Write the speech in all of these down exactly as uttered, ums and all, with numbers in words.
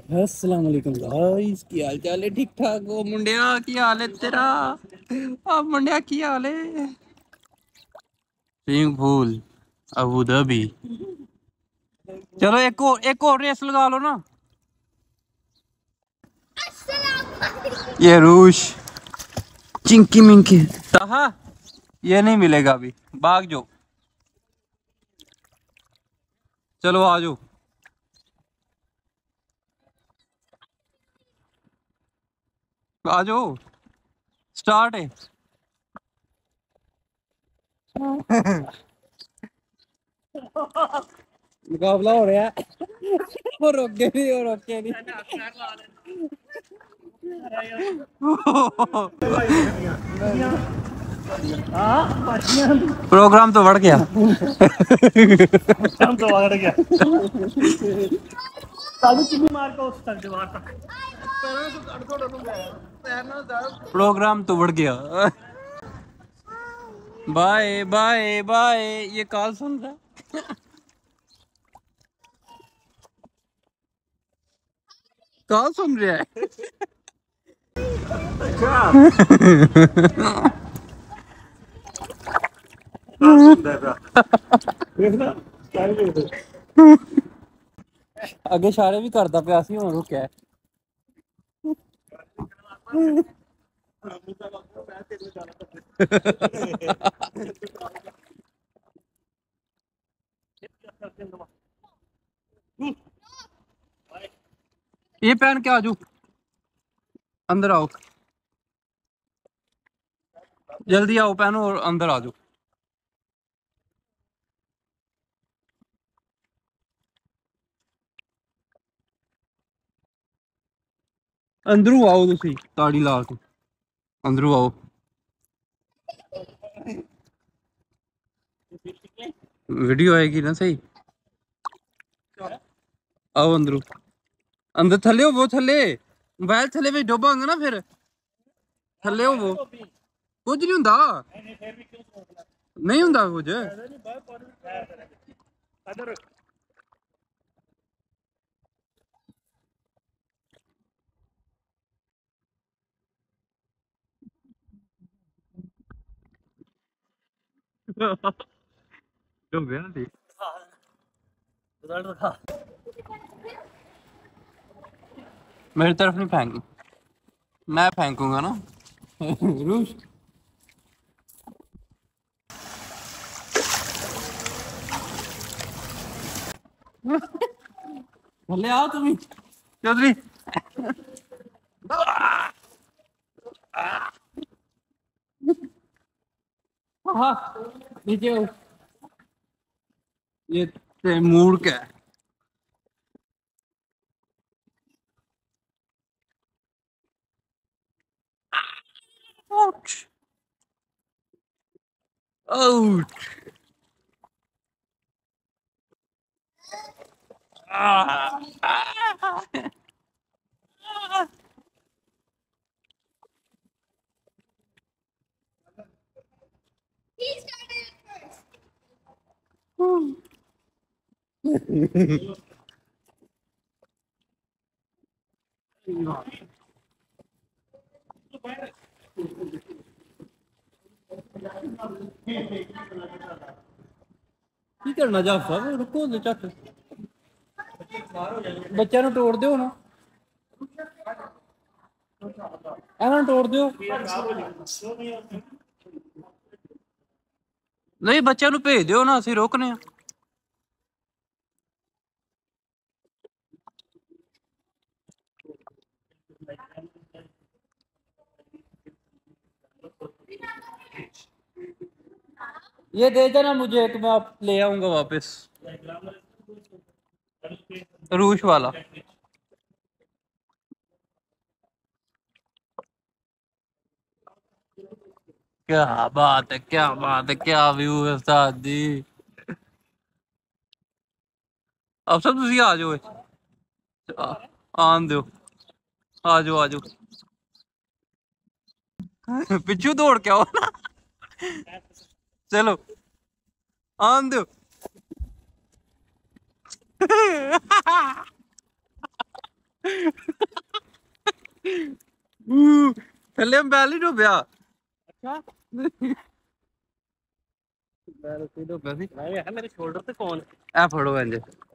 अस्सलाम वालेकुम गाइस, की हाल चाल है? ठीक ठाक हो मुंडिया? की हाल है तेरा? अब मुंडिया की हाल है? Swimming pool Abu Dhabi. चलो एक और एक और रेस लगा लो ना। ये रूश चिंकी मिंकी ताहा ये नहीं मिलेगा अभी, भाग जाओ। चलो आ जाओ, आ जाओ, स्टार्ट है। मुकाबला हो रहा है। वो रोके नहीं, वो रोके नहीं। प्रोग्राम तो बढ़ गया। प्रोग्राम तो बढ़ गया। मार को उस तक दीवार तक प्रोग्राम तो बढ़ गया। Bye bye bye. ये कॉल सुन रहा कॉल सुन रहा है। अगे इशारे भी करता पिया सी, हुण रुकिया। ये पहन के आजू, अंदर आओ, जल्दी आओ, पहनो और अंदर आजू। अंदरू आओ, तुसी ताड़ी ला के अंदरू आओ। वीडियो आएगी ना सही। आओ अंदरू, अंदर थले हो वो, थले मोबाइल थले में डोबांगा ना फिर। थले हो वो, कुछ नहीं हुंदा, नहीं हुंदा कुछ। डूबे ना दी मेरी तरफ नहीं फेंक, मैं फेंकूंगा ना। रूश भले आओ तुम चौधरी। हाँ नीचे हो। ये तैमूर का है। Ouch ouch. की करना जा सब, रुको झट बच्चा नु तोड़ दो ना, ਇਹਨਾਂ ਤੋੜ ਦਿਓ। नहीं बच्चों ਨੂੰ ਭੇਜ ਦਿਓ ਨਾ, ਅਸੀਂ ਰੋਕਨੇ ਆ। ये दे देना मुझे, तो मैं आप ले आऊंगा वापस। रूश वाला क्या बात है, क्या बात है, क्या व्यू है उस्ताद जी। अब सब तुसी आ जाओ, आन दो, आ जाओ आ जाओ। पिछू दौड़ के आओ ना। चलो आन दो। ਊ, ਥੱਲੇ ਬੈਲ ਨਹੀਂ ਡੁੱਬਿਆ। ਅੱਛਾ ਬੈਲ ਤੇ ਡੁੱਬਿਆ ਸੀ। ਮੈਂ ਵੇਖਿਆ ਮੇਰੇ ਸ਼ੋਲਡਰ ਤੇ ਫੋਨ। ਇਹ ਫੜੋ ਇੰਜ,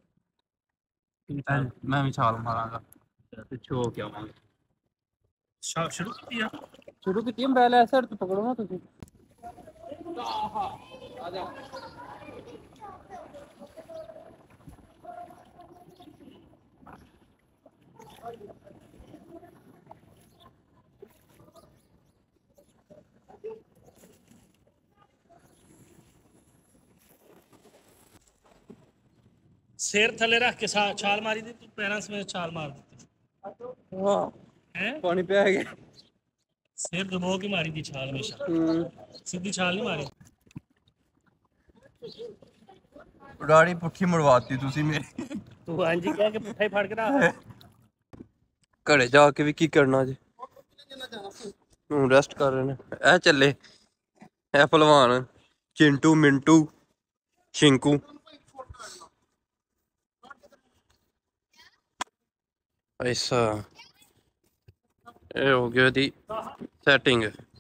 ਮੈਂ ਵੀ ਛਾਲ ਮਾਰਾਂਗਾ ਪਿੱਛੋਂ ਹੋ ਕੇ ਆਵਾਂਗਾ। ਸ਼ੁਰੂ ਕੀਤੀ ਆ ਸ਼ੁਰੂ ਕੀਤੀ ਬੈਲ ਐ ਸਾਈਡ ਤੋਂ ਪਕੜੋ ਨਾ ਤੁਸੀਂ। ਆ ਜਾ। ਸਿਰ ਥੱਲੇ ਰੱਖ ਕੇ ਛਾਲ ਮਾਰੀ ਦੀ ਤੂੰ ਪੈਰਾਂ ਸਮੇਤ ਛਾਲ ਮਾਰ ਦਿੱਤੀ। ਵਾਹ ਹੈ ਪਾਣੀ ਪਿਆ ਗਿਆ। ਸਿਰ ਦਬੋ ਕੇ ਮਾਰੀ ਦੀ ਛਾਲ ਹਮੇਸ਼ਾ, ਸਿੱਧੀ ਛਾਲ ਨਹੀਂ ਮਾਰੀ। ਰਾੜੀ ਪੁੱਠੀ ਮੜਵਾਤੀ ਤੁਸੀਂ ਮੇਰੀ। ਤੂੰ ਹਾਂਜੀ ਕਹਿ ਕੇ ਪੁੱਠਾ ਹੀ ਫੜ ਕੇ ਰੱਖ। ਘਰੇ ਜਾ ਕੇ ਵੀ ਕੀ ਕਰਨਾ ਜੀ, ਹੁਣ ਰੈਸਟ ਕਰ ਰਹੇ ਨੇ। ਇਹ ਚੱਲੇ ਇਹ ਭਲਵਾਨ ਚਿੰਟੂ ਮਿੰਟੂ ਸ਼ਿੰਕੂ। ਐਸਾ ਇਹ ਹੋ ਗਿਆ ਦੀ ਸੈਟਿੰਗ।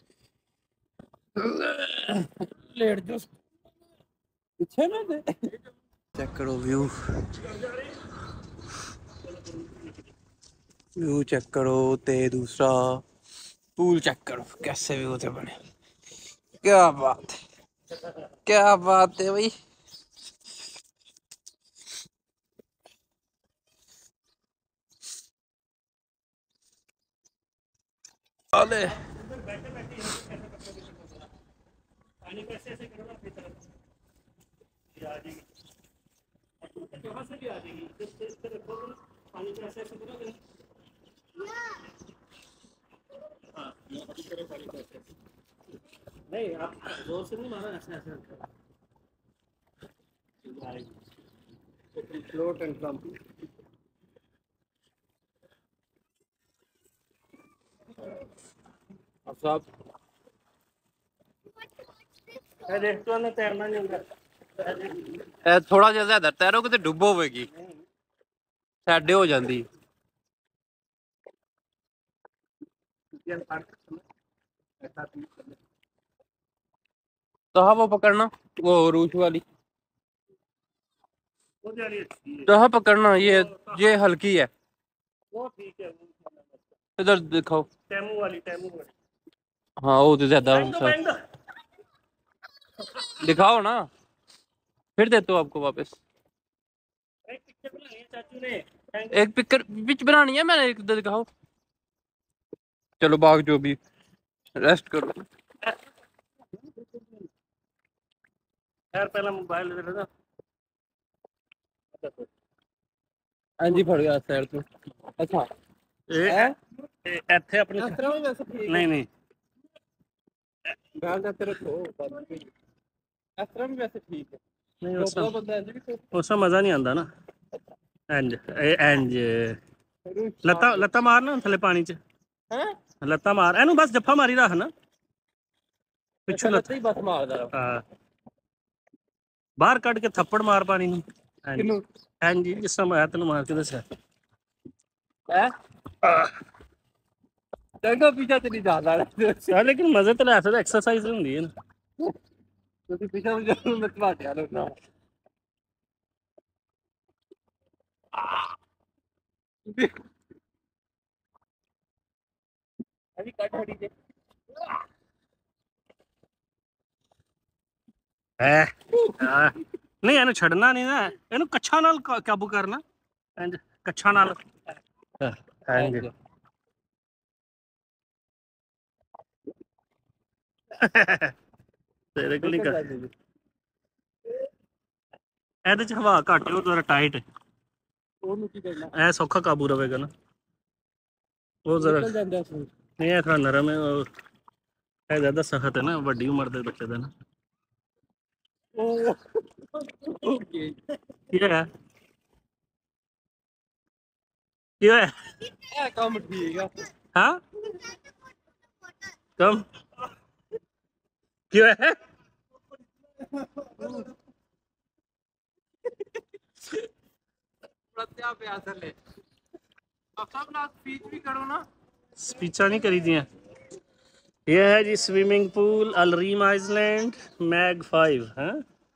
ਲੇਟ ਜੋ ਪਿੱਛੇ ਨਾ ਦੇ। ਚੈੱਕ ਕਰੋ ਵਿਊ, व्यू चेक करो ते दूसरा पूल चेक करो कैसे व्यू थे बने। क्या बात है, क्या बात है भाई। अले पानी कैसे ऐसे करो ना अपनी तरफ ये आ जाएगी, यहाँ से भी आ जाएगी। इस तरह रखोगे ना पानी को ऐसे ऐसे करोगे ना। हाँ नहीं आप जोर से नहीं मारो, ऐसे ऐसे फ्लोट एंड कम। अब साहब मैं देख तो ना तैरना नहीं होगा। थोड़ा जिहा ज्यादा तैरोगे तो डुब होगी, साडे हो जाती। तो हाँ वो पकड़ना, वो रूच वाली तो हाँ पकड़ना। ये ये हल्की है, वो ठीक है। इधर दिखाओ। टेमू वाली टेमू वाली हाँ वो तो ज्यादा दिखाओ ना, फिर देता हूँ आपको वापस। एक पिक्चर बनानी है चाचू ने, एक पिक्चर पिच बनानी है मैंने, एक दिखाओ। चलो बाग जो भी, रेस्ट करो। यार पहला मोबाइल दे देना। हाँ जी फड़ गया साइड तो। अच्छा ਇਹ ਇੱਥੇ ਆਪਣੀ ਨਹੀਂ ਨਹੀਂ ਗੱਲ ਤੇ ਰੱਖੋ, ਇਸ ਤਰ੍ਹਾਂ ਵੀ ਵੈਸੇ ਠੀਕ ਹੈ। ਨਹੀਂ ਉਸ ਉਸ ਦਾ ਮਜ਼ਾ ਨਹੀਂ ਆਉਂਦਾ ਨਾ। ਇੰਜ ਇੰਜ ਲੱਤਾਂ ਲੱਤਾਂ ਮਾਰ ਨਾ ਥੱਲੇ ਪਾਣੀ 'ਚ। ਹੈ ਲੱਤਾਂ ਮਾਰ ਇਹਨੂੰ, ਬਸ ਜੱਫਾ ਮਾਰੀ ਰੱਖ ਨਾ ਪਿੱਛੋਂ ਲੱਤਾਂ ਹੀ ਬਸ ਮਾਰਦਾ। ਹਾਂ ਬਾਹਰ ਕੱਢ ਕੇ ਥੱਪੜ ਮਾਰ ਪਾਣੀ ਨੂੰ। ਕਿਨੂੰ ਇੰਜ ਜਿਸ ਤਰ੍ਹਾਂ ਮੈਂ ਤੈਨੂੰ ਮਾਰ ਕੇ ਦੱਸਿਆ। ਹੈ ਚੰਗਾ ਪਿੱਛਾ ਤੇ ਨਹੀਂ ਜਾਂਦਾ ਲੇਕਿਨ ਮਜ਼ੇ ਤਾਂ ਲੈ ਸਕਦੇ, ਐਕਸਰਸਾਈਜ਼ ਹੁੰਦੀ ਹੈ ਨਾ। ਤੁਸੀਂ ਪਿੱਛਾ ਨੂੰ ਮੈਂ ਤੁਹਾਡੇ ਨਾਲ ਨਾ ਅਭੀ ਕੱਟ ਹੜੀ ਦੇ ਹੈ। ਨਹੀਂ ਇਹਨੂੰ ਛੱਡਣਾ ਨਹੀਂ ਨਾ, ਇਹਨੂੰ ਕੱਛਾਂ ਨਾਲ ਕਾਬੂ ਕਰਨਾ। ਇੰਜ ਕੱਛਾਂ ਨਾਲ ਇੰਜ ਤੇਰੇ ਕੋਲ ਹੀ ਕਰ। ਇਹਦੇ 'ਚ ਹਵਾ ਘੱਟ ਉਹ ਜ਼ਰਾ ਟਾਈਟ, ਉਹਨੂੰ ਕੀ ਕਰਨਾ, ਇਹ ਸੌਖਾ ਕਾਬੂ ਰਵੇਗਾ ਨਾ। ਉਹ ਜ਼ਰਾ ਨਹੀਂ ਇਹ ਥੋੜਾ ਨਰਮ ਹੈ, ਇਹ ਜ਼ਿਆਦਾ ਸਖਤ ਹੈ ਨਾ, ਵੱਡੀ ਉਮਰ ਦੇ ਬੱਚੇ ਦਾ ਨਾ। ਓਕੇ ਕੀ ਹੋਇਆ ਕੀ ਹੋਇਆ? ਇਹ ਕੰਮ ਠੀਕ ਆ। ਹਾਂ ਕੰਮ ਕੀ ਹੋਇਆ? ਪ੍ਰਤਿਆ ਪਿਆ ਥੱਲੇ ਸਾਹਿਬ ਨਾਲ ਸਪੀਚ ਵੀ ਕਰੋ ਨਾ। स्पीचा नहीं करी दियां। ये है जी स्विमिंग पूल अलरीम आइसलैंड मैग फाइव है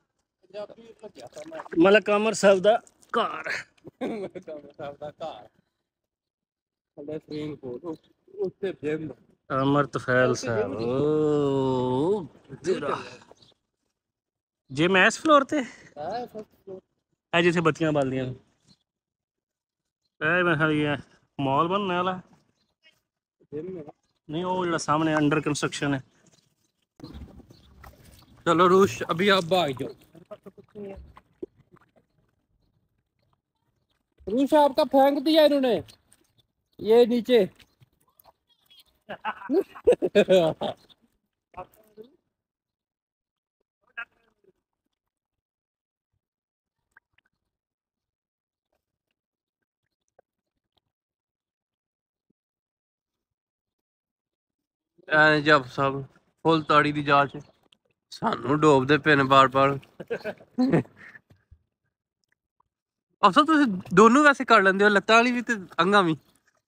मलक अमर साहब दा घर। ਸਾਹਿਬ ਦਾ ਘਰ ਥੱਲੇ ਸਵਿਮਿੰਗ ਪੂਲ ਉੱਤੇ ਜਿਮ अमृत फैल साहब ओ तेरा जिम है इस फ्लोर ते ਹੈ ਫਸਟ है जिथे बत्तियां बलदियां ए मैं खाली ये मॉल बनने वाला ਜਿਮ नहीं वो जो सामने अंडर कंस्ट्रक्शन है। चलो रूश अभी आप भाग जाओ। रूश आपका फेंक दिया इन्होंने ये नीचे। जब सब फुल ताड़ी दी जाच सानू डोबदे पे ने बार बार। अफसर तुसी दोनों वैसे कर लेंदे हो लत्तां वाली भी ते अंगां भी।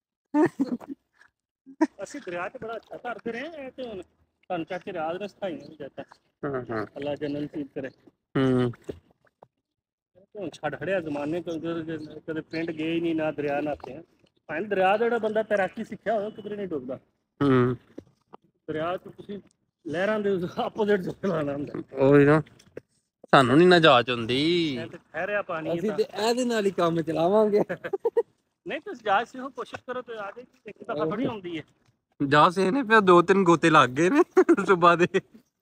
ਅਸੀਂ ਦਰਿਆ ਤੇ ਬੜਾ ਅੱਛਾ ਕਰਦੇ ਰਹੇ ਤੇ ਹੁਣ ਤੁਹਾਨੂੰ ਚਾਚੇ ਰਾਜ ਨੇ ਸਿਖਾਈ ਨਹੀਂ ਜਾਂਦਾ। ਹਾਂ ਹਾਂ ਅੱਲਾ ਜਨਨ ਨਸੀਬ ਕਰੇ। ਹੂੰ ਹੁਣ ਛੱਡ ਖੜਿਆ ਜ਼ਮਾਨੇ ਤੋਂ ਕਦੇ ਪਿੰਡ ਗਏ ਹੀ ਨਹੀਂ ਨਾ ਦਰਿਆ ਨਹਾਤੇ ਆ। ਭਾਵੇਂ ਦਰਿਆ ਦਾ ਜਿਹੜਾ ਬੰਦਾ ਤੈਰਾਕੀ ਸਿੱਖਿਆ ਹੋਵੇ ਕਿਧਰੇ ਨਹੀਂ ਡੁੱਬਦਾ। ਹੂੰ ਦਰਿਆ ਚ ਤੁਸੀਂ ਲਹਿਰਾਂ ਦੇ ਆਪੋਜ਼ਿਟ ਚਲਾਣਾ ਹੁੰਦਾ। ਉਹੀ ਨਾ ਸਾਨੂੰ ਨਹੀਂ ਨਾ ਜਾਚ ਹੁੰਦੀ। ਇਹ ਤੇ ਠਹਿਰਿਆ ਪਾਣੀ ਅਸੀਂ ਤੇ ਇਹਦੇ ਨਾਲ ਹੀ ਕੰਮ ਚਲਾਵਾਂਗੇ। ਨਹੀਂ ਤੁਸੀਂ ਜਾਚ ਸਿੱਖੋ ਕੋਸ਼ਿਸ਼ ਕਰੋ ਤੇ ਆ ਜਾਏਗੀ ਇੱਕ ਦਫਾ ਥੋੜੀ ਹੁੰਦੀ ਹੈ। ਜਾ ਸੇ ਨੇ ਫਿਰ ਦੋ ਤਿੰਨ ਗੋਤੇ ਲੱਗ ਗਏ ਨੇ ਸੁਬਾ ਦੇ।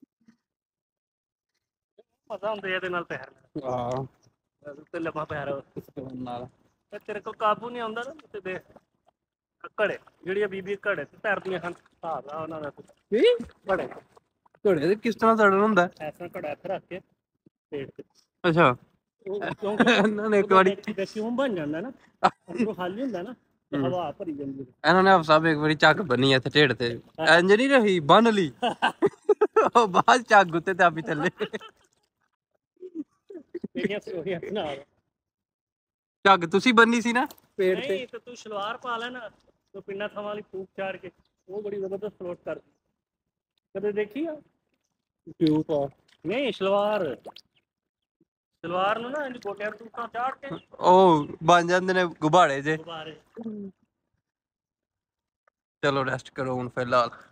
ਮਜ਼ਾ ਹੁੰਦਾ ਇਹਦੇ ਨਾਲ ਤੈਰਨਾ। ਹਾਂ ਤੇ ਲੱਭਾ ਪੈਰ ਨਾਲ ਤੇ ਤੇਰੇ ਕੋਲ ਕਾਬੂ ਨਹੀਂ ਆਉਂਦਾ ਨਾ ਤੇ ਦੇਖ ਘੜੇ ਜਿਹੜੀਆਂ ਬੀਬੀ ਘੜੇ ਤੇ ਤੈਰਦੀਆਂ ਹਨ ਹਿਸਾਬ ਆ ਉਹਨਾਂ ਦਾ ਕੀ ਘੜੇ ਘੋੜੇ ਦੇ ਕਿਸ ਤਰ੍ਹਾਂ ਸੜਨ ਹੁੰਦਾ? ਐਸਾ ਘੜਾ ਇੱਥੇ ਰੱਖ ਕੇ ਪੇਟ ਤੇ ਅੱਛਾ ਉਹ ਕਿਉਂਕਿ ਇਹਨਾਂ ਨੇ ਇੱਕ ਵਾਰੀ ਵੈਕਿਊਮ ਬਣ ਜਾਂਦਾ ਨਾ ਉਹ ਖਾਲੀ ਹੁੰਦਾ ਨਾ ਹਵਾ ਭਰੀ ਜਾਂਦੀ ਇਹਨਾਂ ਨੇ ਸਾਹਿਬ ਇੱਕ ਵਾਰੀ ਝੱਗ ਬੰਨੀ ਇੱਥੇ ਢੇਡ ਤੇ ਇੰਜ ਨਹੀਂ ਰਹੀ ਬੰਨ ਲਈ ਉਹ ਬਾਅਦ ਝੱਗ ਉੱਤੇ ਤੇ ਆਪੀ ਥੱਲੇ ਝੱਗ ਤੁਸੀਂ ਬੰਨੀ ਸੀ ਨਾ ਪੇਟ ਤੇ। ਨਹੀਂ ਤੇ ਤੂੰ ਸ਼ਲਵਾਰ ਪਾ ਲੈ ਨਾ ਤੂੰ ਪਿੰਨਾ ਥਾਂ ਵਾਲੀ ਫੂਕ ਚਾੜ ਕੇ ਉਹ ਬੜੀ ਜ਼ਬਰਦਸਤ ਫਲੋਟ ਕਰਦੀ ਕਦੇ ਦੇਖੀ ਆ ਕਿਉਂ ਪਾ ਨਹੀਂ ਸ਼ਲਵਾਰ ਸਲਵਾਰ ਨੂੰ ਨਾ ਇੰਜ ਗੋਟਿਆਂ ਤੋਂ ਤਾਂ ਚਾੜ ਕੇ ਉਹ ਬਣ ਜਾਂਦੇ ਨੇ ਗੁਬਾਰੇ ਜੇ। ਗੁਬਾਰੇ। ਚਲੋ ਰੈਸਟ ਕਰੋ ਹੁਣ ਫਿਲਹਾਲ।